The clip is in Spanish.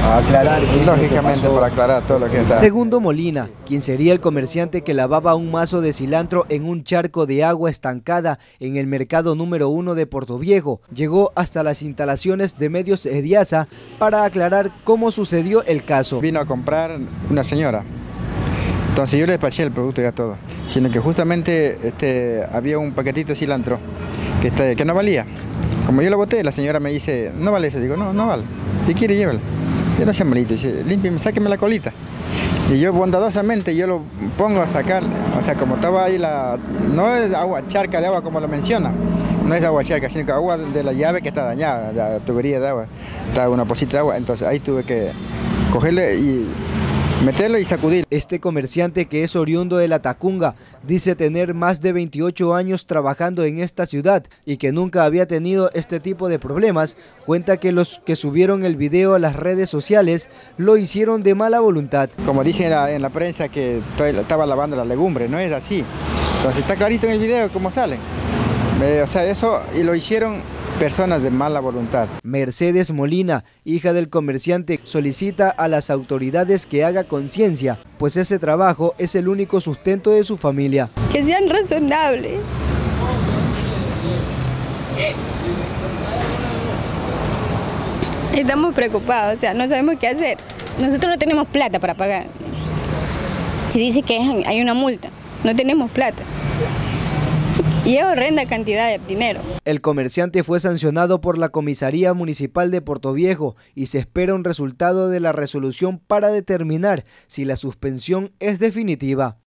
a aclarar. Lógicamente, para aclarar todo lo que está. Segundo Molina, quien sería el comerciante que lavaba un mazo de cilantro en un charco de agua estancada en el mercado número 1 de Portoviejo, llegó hasta las instalaciones de Medios Ediaza para aclarar cómo sucedió el caso. Vino a comprar una señora. Entonces yo le despaché el producto ya todo, sino que justamente había un paquetito de cilantro que no valía. Como yo lo boté, la señora me dice, no vale eso. Digo, no vale, si quiere llévalo. Yo no sea malito, dice, límpiame, sáqueme la colita. Y yo bondadosamente yo lo pongo a sacar, o sea, como estaba ahí no es agua, charca de agua como lo menciona, no es agua charca, sino que agua de la llave que está dañada, de la tubería de agua, está una pocita de agua, entonces ahí tuve que cogerle y meterlo y sacudir. Este comerciante, que es oriundo de La Tacunga, dice tener más de 28 años trabajando en esta ciudad y que nunca había tenido este tipo de problemas. Cuenta que los que subieron el video a las redes sociales lo hicieron de mala voluntad. Como dicen en la prensa que estaba lavando la legumbre, no es así. Entonces está clarito en el video cómo sale. O sea, eso y lo hicieron personas de mala voluntad. Mercedes Molina, hija del comerciante, solicita a las autoridades que haga conciencia, pues ese trabajo es el único sustento de su familia. Que sean razonables. Estamos preocupados, o sea, no sabemos qué hacer. Nosotros no tenemos plata para pagar. Se dice que hay una multa, no tenemos plata. Y es horrenda cantidad de dinero. El comerciante fue sancionado por la Comisaría Municipal de Portoviejo y se espera un resultado de la resolución para determinar si la suspensión es definitiva.